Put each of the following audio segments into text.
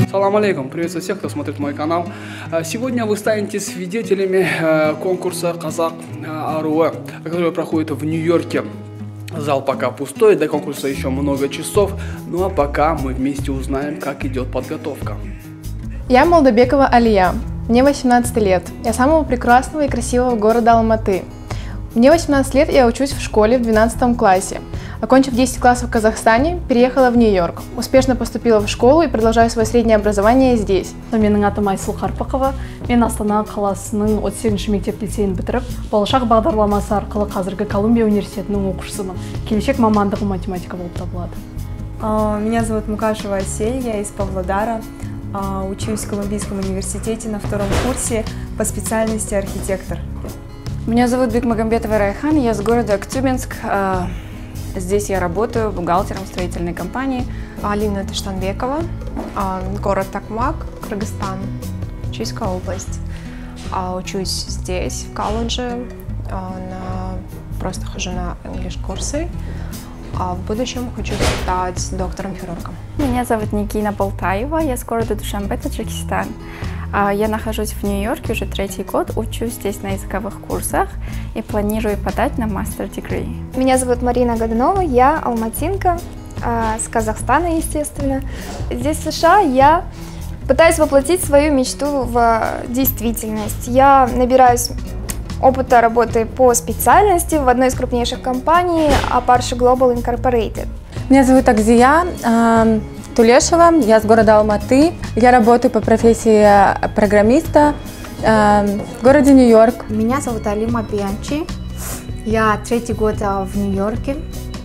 Салам алейкум, приветствую всех, кто смотрит мой канал. Сегодня вы станете свидетелями конкурса «Казах Аруы», который проходит в Нью-Йорке. Зал пока пустой, до конкурса еще много часов, ну а пока мы вместе узнаем, как идет подготовка. Я Молдобекова Алия, мне 18 лет, я самого прекрасного и красивого города Алматы. Мне 18 лет, я учусь в школе в 12 классе. Окончив 10 классов в Казахстане, переехала в Нью-Йорк. Успешно поступила в школу и продолжаю свое среднее образование здесь. Менің атым Айсыл Қарпықова. Мен Астана қаласының 38-ші мектеп лицейін бітіріп, болашақ бағдарламасы арқылы қазіргі Колумбия университетінің оқушысымын. Келешек мамандығым математика болып табылады. Меня зовут Мукашева Асель, я из Павлодара. Учусь в Колумбийском университете на 2-м курсе по специальности архитектор. Меня зовут Бекмагамбетова Райхан, я с города Актюбинск. Здесь я работаю бухгалтером строительной компании. Алина Таштанбекова, город Токмак, Кыргызстан, Чуйская область. Учусь здесь, в колледже, просто хожу на инглиш-курсы. В будущем хочу стать доктором-хирургом. Меня зовут Никина Болтаева, я с города Душанбе, Таджикистан. Я нахожусь в Нью-Йорке уже 3-й год, учусь здесь на языковых курсах и планирую подать на мастер-дегри. Меня зовут Марина Годунова, я алматинка, с Казахстана, естественно. Здесь, в США, я пытаюсь воплотить свою мечту в действительность. Я набираюсь опыта работы по специальности в одной из крупнейших компаний Aparshi Global Incorporated. Меня зовут Акзия Тулешева, я с города Алматы. Я работаю по профессии программиста в городе Нью-Йорк. Меня зовут Алима Бианчи, я 3-й год в Нью-Йорке.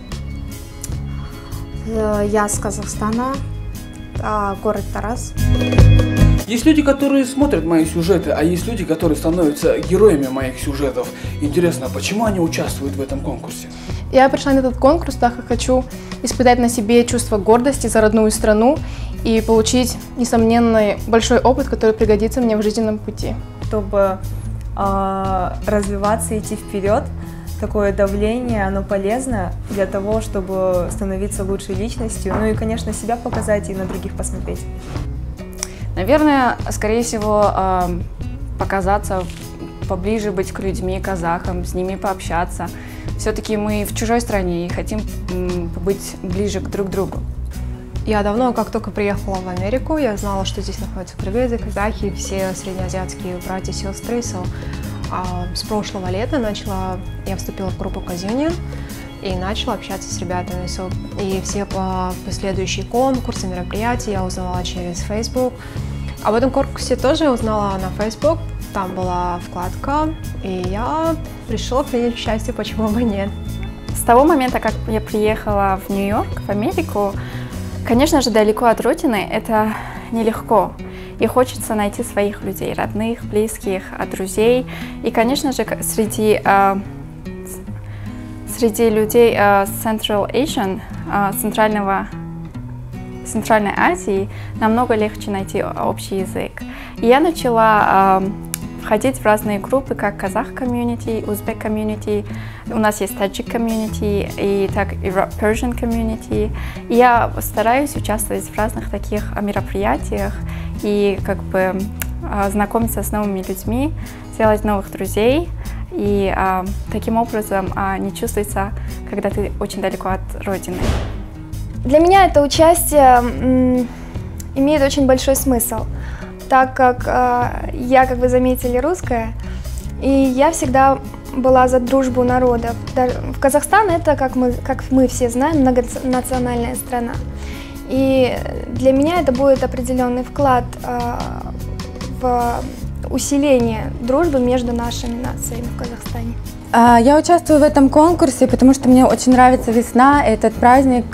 Я с Казахстана, город Тарас. Есть люди, которые смотрят мои сюжеты, а есть люди, которые становятся героями моих сюжетов. Интересно, почему они участвуют в этом конкурсе? Я пришла на этот конкурс, так как хочу испытать на себе чувство гордости за родную страну и получить, несомненный, большой опыт, который пригодится мне в жизненном пути. Чтобы развиваться, идти вперед, такое давление, оно полезно для того, чтобы становиться лучшей личностью, ну и, конечно, себя показать и на других посмотреть. Наверное, скорее всего, показаться поближе, быть к людьми, казахам, с ними пообщаться. Все-таки мы в чужой стране и хотим быть ближе друг к другу. Я давно, как только приехала в Америку, я знала, что здесь находятся кыргызы, казахи, все среднеазиатские братья и сестры. С прошлого лета я вступила в группу Казюни и начала общаться с ребятами. И все последующие конкурсы, мероприятия я узнала через Facebook. Об этом конкурсе тоже узнала на Facebook. Там была вкладка, и я решила принять участие, почему бы нет. С того момента, как я приехала в Нью-Йорк, в Америку, конечно же, далеко от родины это нелегко. И хочется найти своих людей, родных, близких, друзей. И, конечно же, среди людей Central Asian, Центральной Азии намного легче найти общий язык. И я начала входить в разные группы, как казах-комьюнити, узбек-комьюнити, у нас есть таджик-комьюнити и так и Persian-комьюнити. И я стараюсь участвовать в разных таких мероприятиях и как бы знакомиться с новыми людьми, делать новых друзей. И таким образом не чувствуется, когда ты очень далеко от родины. Для меня это участие имеет очень большой смысл, так как я, как вы заметили, русская, и я всегда была за дружбу народов. В Казахстан это, как мы все знаем, многонациональная страна. И для меня это будет определенный вклад в усиление дружбы между нашими нациями в Казахстане. Я участвую в этом конкурсе, потому что мне очень нравится весна. Этот праздник,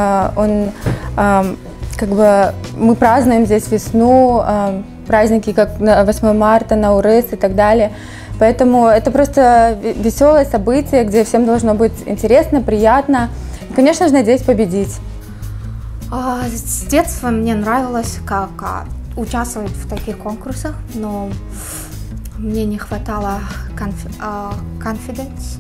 как бы мы празднуем здесь весну, праздники как 8 марта, Наурыз и так далее. Поэтому это просто веселое событие, где всем должно быть интересно, приятно. И, конечно же, надеюсь победить. С детства мне нравилось, как участвовать в таких конкурсах, но мне не хватало confidence.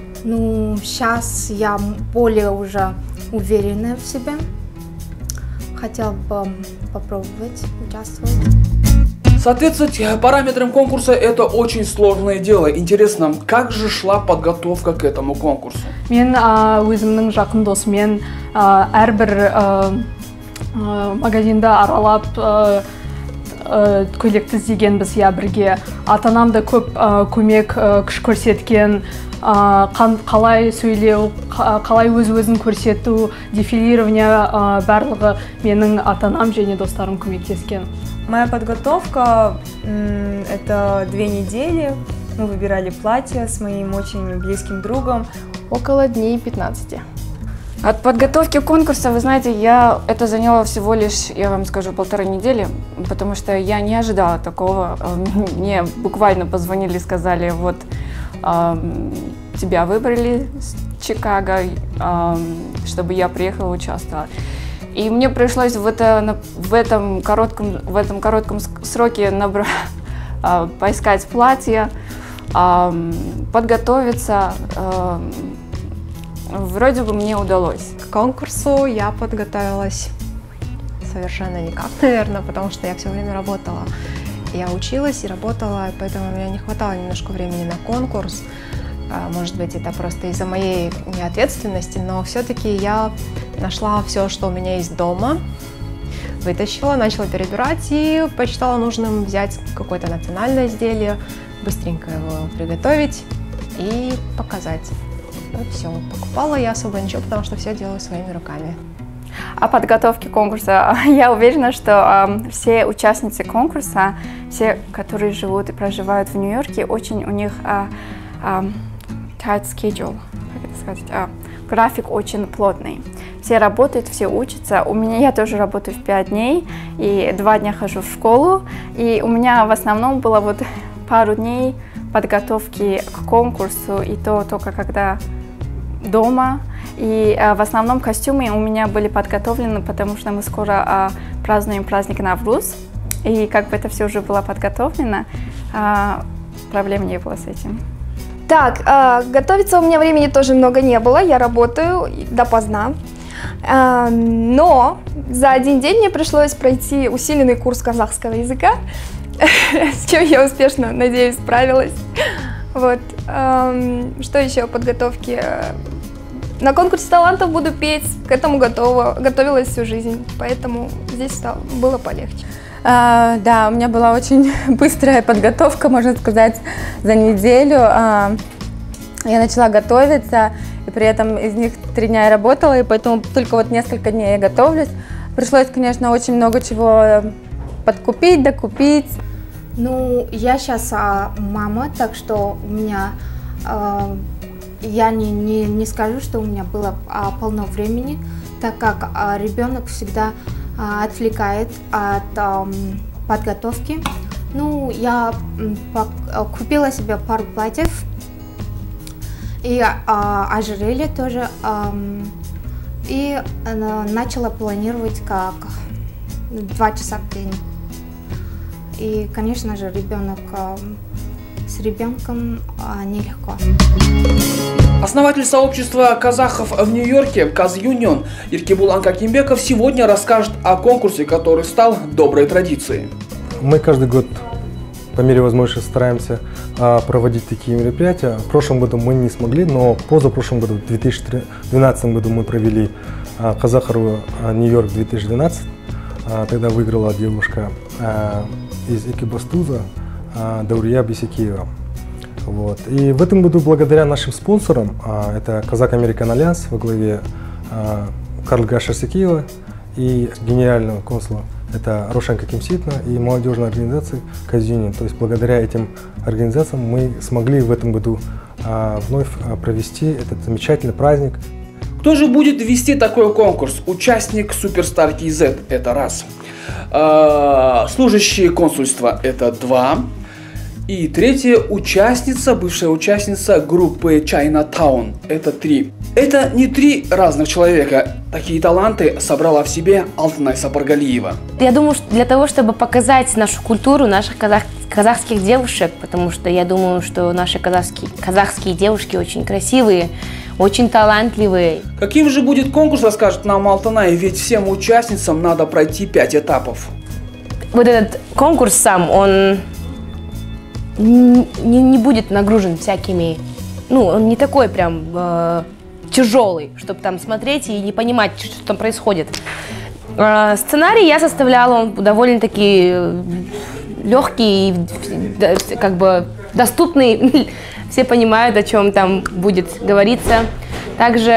Ну, сейчас я более уже уверенная в себе. хотел бы попробовать участвовать. Соответствовать параметрам конкурса это очень сложное дело. Интересно, как же шла подготовка к этому конкурсу? Мен өзімнің жақын досымен әрбір магазинда аралап көйлекті іздегенбіз, иә, бірге. Ата-анам да көп көмек күш көрсеткен, қалай сөйлеу, қалай өзін көрсету, дефилирование барлығы менің ата-анам және достарым көмектескен. Моя подготовка это 2 недели. Мы выбирали платье с моим очень близким другом. Около дней 15. От подготовки конкурса, вы знаете, это заняло всего лишь, я вам скажу, 1,5 недели, потому что я не ожидала такого. Мне буквально позвонили и сказали, вот тебя выбрали с Чикаго, чтобы я приехала и участвовала. И мне пришлось в этом коротком сроке поискать платье, подготовиться. Вроде бы мне удалось. К конкурсу я подготовилась совершенно никак, наверное, потому что я все время работала. Я училась и работала, поэтому у меня не хватало немножко времени на конкурс. Может быть, это просто из-за моей неответственности, но все-таки я нашла все, что у меня есть дома, вытащила, начала перебирать и посчитала нужным взять какое-то национальное изделие, быстренько его приготовить и показать. Вот все. Покупала я особо ничего, потому что все делаю своими руками. О подготовке конкурса. Я уверена, что все участницы конкурса, все, которые живут и проживают в Нью-Йорке, очень у них tight schedule, как это сказать, график очень плотный. Все работают, все учатся. Я тоже работаю в 5 дней, и 2 дня хожу в школу. И у меня в основном было вот пару дней подготовки к конкурсу, и то только когда дома. И в основном костюмы у меня были подготовлены, потому что мы скоро празднуем праздник Навруз. И как бы это все уже было подготовлено, проблем не было с этим. Так, готовиться у меня времени тоже много не было, я работаю допоздна. Но за 1 день мне пришлось пройти усиленный курс казахского языка, с чем я успешно, надеюсь, справилась. Вот. Что еще о подготовке? На конкурсе талантов буду петь, к этому готовилась всю жизнь, поэтому здесь было полегче. Да, у меня была очень быстрая подготовка, можно сказать, за неделю. Я начала готовиться, и при этом из них 3 дня я работала, и поэтому только вот несколько дней я готовлюсь. Пришлось, конечно, очень много чего подкупить, докупить. Ну, я сейчас мама, так что у меня, я не скажу, что у меня было полно времени, так как ребенок всегда отвлекает от подготовки. Ну, я купила себе пару платьев и ожерелье тоже, и начала планировать как 2 часа в день. И, конечно же, с ребенком нелегко. Основатель сообщества казахов в Нью-Йорке Казюнион Еркебулан Какимбеков сегодня расскажет о конкурсе, который стал доброй традицией. Мы каждый год по мере возможности стараемся проводить такие мероприятия. В прошлом году мы не смогли, но позапрошлом году, в 2012 году, мы провели Казахару Нью-Йорк 2012. Тогда выиграла девушка из Экибастуза Даурия Бисекиева. Вот. И в этом году благодаря нашим спонсорам, это Казак Американ Альянс во главе Карлга Шерсекиева и генерального консула, это Рошенко Кимситна и молодежной организации Казюнин. То есть благодаря этим организациям мы смогли в этом году вновь провести этот замечательный праздник. Кто же будет вести такой конкурс? Участник Суперстар KZ – это раз. Служащие консульства – это 2. И 3 участница, бывшая участница группы Chinatown – это 3. Это не 3 разных человека. Такие таланты собрала в себе Алтынай Сапаргалиева. Я думаю, что для того, чтобы показать нашу культуру, наших казахских девушек, потому что я думаю, что наши казахские девушки очень красивые, очень талантливые. Каким же будет конкурс, расскажет нам Алтынай, ведь всем участницам надо пройти 5 этапов. Вот этот конкурс сам, он не будет нагружен всякими, ну, он не такой прям тяжелый, чтобы там смотреть и не понимать, что там происходит. Сценарий я составляла, он довольно-таки легкий, как бы доступный, все понимают, о чем там будет говориться. Также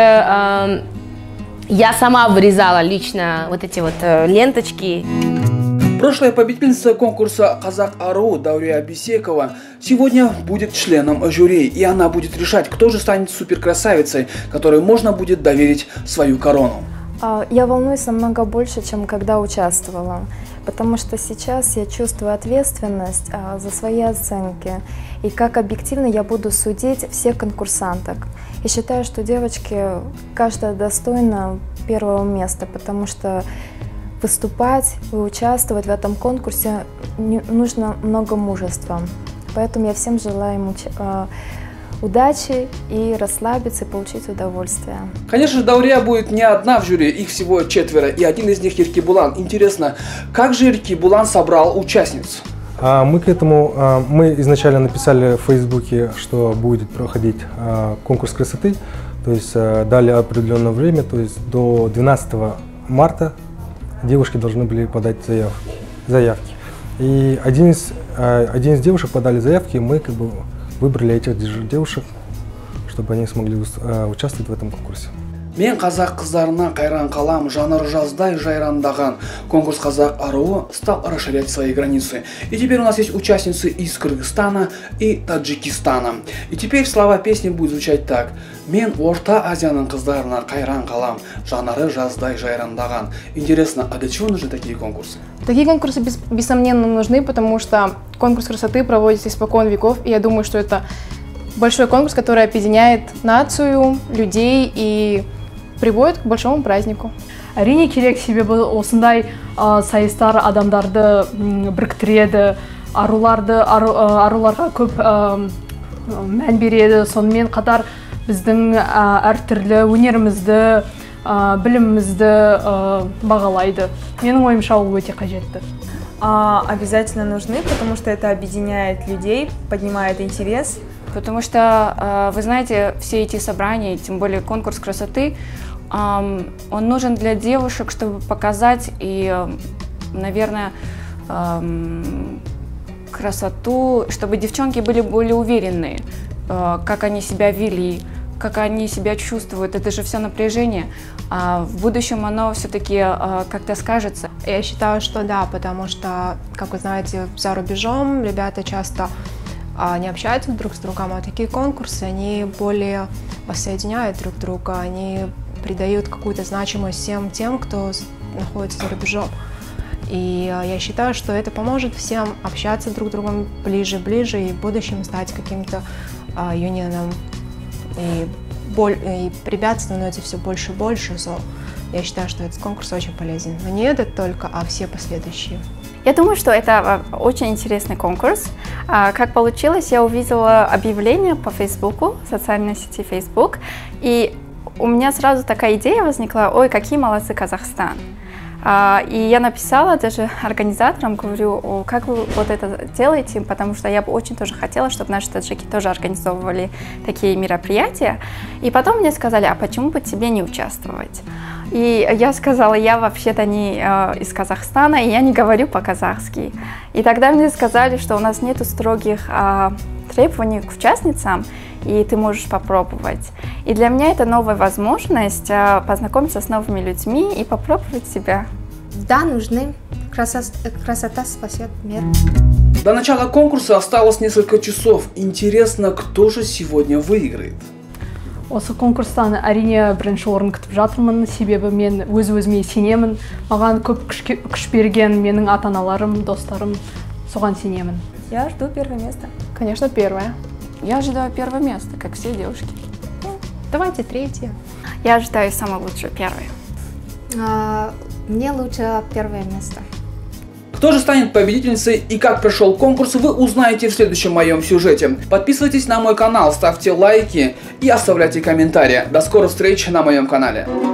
я сама вырезала лично вот эти вот ленточки. Прошлая победительница конкурса «Казах Ару» Даурия Бисекова сегодня будет членом жюри, и она будет решать, кто же станет суперкрасавицей, которой можно будет доверить свою корону. Я волнуюсь намного больше, чем когда участвовала, потому что сейчас я чувствую ответственность за свои оценки и как объективно я буду судить всех конкурсанток. Я считаю, что девочки, каждая достойна первого места, потому что выступать и участвовать в этом конкурсе нужно много мужества. Поэтому я всем желаю им удачи и расслабиться, и получить удовольствие. Конечно же, Даурия будет не одна в жюри, их всего 4, и один из них Еркебулан. Интересно, как же Еркебулан собрал участниц? Мы к этому, мы изначально написали в Фейсбуке, что будет проходить конкурс красоты, то есть дали определенное время, то есть до 12 марта девушки должны были подать заявки. И один из девушек подали заявки, и мы как бы выбрали этих девушек, чтобы они смогли участвовать в этом конкурсе. Мен қазақ қыздарына қайран қалам, жанр жаздай жайрандаған. Конкурс «Казах Ару» стал расширять свои границы. И теперь у нас есть участницы из Кыргызстана и Таджикистана. И теперь слова песни будут звучать так. Мен Орта Азияның қыздарына қайран қалам, жанры жаздай жайрандаған. Интересно, а для чего нужны такие конкурсы? Такие конкурсы бессомненно нужны, потому что конкурс красоты проводится испокон веков, и я думаю, что это большой конкурс, который объединяет нацию, людей и приводит к большому празднику. Әрине керек, себебі осындай сайыстар адамдарды біріктіреді, аруларға көп мән береді, сонымен қатар біздің әртүрлі өнерімізді, білімімізді бағалайды. Менің ойымша ол өте қажетті. Обязательно нужны, потому что это объединяет людей, поднимает интерес. Потому что, вы знаете, все эти собрания, тем более конкурс красоты, он нужен для девушек, чтобы показать и, наверное, красоту, чтобы девчонки были более уверенные, как они себя вели, как они себя чувствуют. Это же все напряжение. А в будущем оно все-таки как-то скажется. Я считаю, что да, потому что, как вы знаете, за рубежом ребята часто не общаются друг с другом, а такие конкурсы, они более воссоединяют друг друга, они придают какую-то значимость всем тем, кто находится за рубежом. И я считаю, что это поможет всем общаться друг с другом ближе и в будущем стать каким-то юнионом. И ребят становится все больше и больше, я считаю, что этот конкурс очень полезен. Но не этот только, а все последующие. Я думаю, что это очень интересный конкурс. Как получилось, я увидела объявление по Фейсбуку, социальной сети Facebook, и у меня сразу такая идея возникла: ой, какие молодцы Казахстан. И я написала даже организаторам, говорю, как вы вот это делаете, потому что я бы очень тоже хотела, чтобы наши таджики тоже организовывали такие мероприятия. И потом мне сказали, а почему бы тебе не участвовать? И я сказала, я вообще-то не из Казахстана, и я не говорю по-казахски. И тогда мне сказали, что у нас нету строгих требований к участницам, и ты можешь попробовать. И для меня это новая возможность познакомиться с новыми людьми и попробовать себя. Да, нужны. Красота спасет мир. До начала конкурса осталось несколько часов. Интересно, кто же сегодня выиграет? Осы конкурстан әрине бірінші орын күтіп жатырмын, себебі мен өз-өзіме сенемін. Маған көп күш берген менің ата-аналарым, достарым, соған сенемін. Я жду первое место. Конечно, первое. Я ожидаю первое место, как все девушки. Давайте третье. Я ожидаю самое лучшее, первое. Мне лучше первое место. Кто же станет победительницей и как прошел конкурс, вы узнаете в следующем моем сюжете. Подписывайтесь на мой канал, ставьте лайки и оставляйте комментарии. До скорых встреч на моем канале.